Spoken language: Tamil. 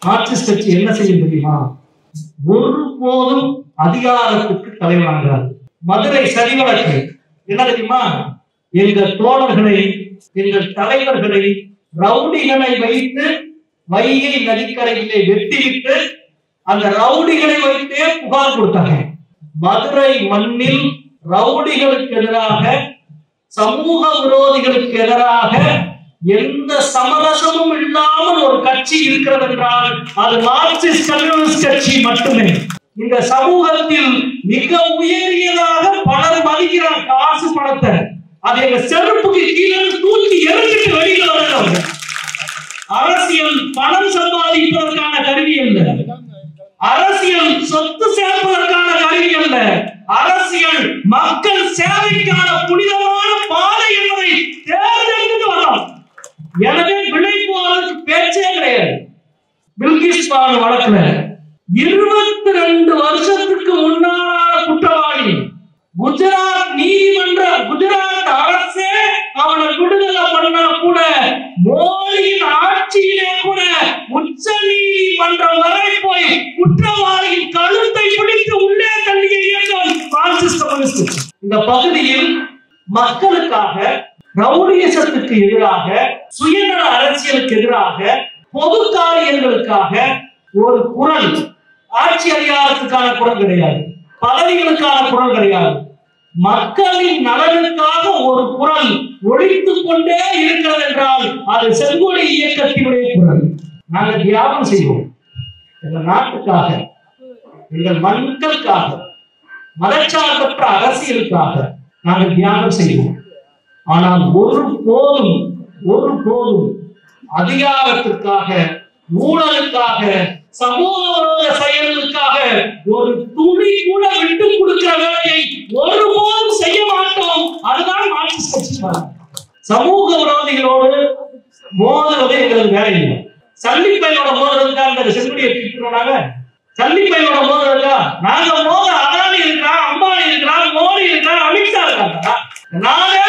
மார்க்சிஸ்ட் கட்சி என்ன செய்யும் தெரியுமா? ஒருபோதும் அதிகாரத்துக்கு தலைவணங்காது. மதுரை சரிவழக்கு என்ன தெரியுமா? எங்கள் தோழர்களை, எங்கள் தலைவர்களை ரவுடிகளை வைத்து வைகை நதிக்கரையிலே வெட்டிவிட்டு அந்த ரவுடிகளை வைத்தே புகார் கொடுத்தாங்க. மதுரை மண்ணில் ரவுடிகளுக்கு எதிராக, சமூக விரோதிகளுக்கு எதிராக எந்த சமரசமும் இல்லாமல் ஒரு கட்சி இருக்கிறது என்றால் அது மார்க்சிஸ்ட் கம்யூனிஸ்ட் கட்சி மட்டுமே. இந்த சமூகத்தில் மிக உயரியதாக பலர் மதிக்கிறார் காசு பணத்தை. அது எங்க செருப்புக்கு கீழே தூக்கி எரிஞ்சிட்டு வெளியில வர்றவங்க. அரசியல் பணம் சம்பாதிப்பதற்கான கருவி அல்ல, அரசியல் சொத்து சேர்ப்பதற்கான கருவி அல்ல, அரசியல் மக்கள் சேவைக்கான புனிதமான பாதை என்பதை தேர்ந்தெடுத்து வரலாம். எனவே விலை போறதுக்கு பேச்சே கிடையாது. பில்கிஸ் பானு வழக்குல 22 வருஷத்துக்கு முன்னால குற்றவாளி குஜராத் நீதிமன்ற, குஜராத் அரசே அவனை விடுதலை பண்ணா கூட மோடியின் ஆட்சியிலே கூட உச்ச நீதிமன்றம் வரை போய் குற்றவாளியின் கழுத்தை பிடித்து உள்ளே தள்ளிய இயக்கம் மார்க்சிஸ்ட் கம்யூனிஸ்ட். இந்த பகுதியில் மக்களுக்காக, ரவுடிசத்துக்கு எதிராக, சுயநல அரசியலுக்கு எதிராக, பொது காரியங்களுக்காக ஒரு குரல், ஆட்சி அதிகாரத்துக்கான குரல் கிடையாது, பதவிகளுக்கான குரல் கிடையாது, மக்களின் நலனுக்காக ஒரு குரல் ஒழித்துக் கொண்டே இருக்கிறது என்றால் அது செங்கோடி இயக்கத்தினுடைய குரல். நாங்கள் தியாகம் செய்வோம் எங்கள் நாட்டுக்காக, எங்கள் மக்களுக்காக, மதச்சார்பற்ற அரசியலுக்காக நாங்கள் தியாகம் செய்வோம். ஆனால் ஒருபோதும் அதிகாரத்திற்காக, ஊழலுக்காக, சமூக விரோத செயல்களுக்காக ஒரு துளி கூட விட்டு கொடுக்கிற வேலையை ஒருபோதும் செய்ய மாட்டோம். அதுதான் மார்க்சிஸ்ட் கட்சி. சமூக விரோதிகளோடு மோதுவது எங்களுக்கு வேலை இல்லை. சல்லிப்பையோட மோதுறதுக்காக அந்த செங்குடியை பிடிக்கிறாங்க. சல்லிப்பையோட மோதுறதுக்கா நாங்க மோத அதானி இருக்கிறான், அம்பானி இருக்கிறான், மோடி இருக்கிறான், அமித்ஷா இருக்காங்க. நானே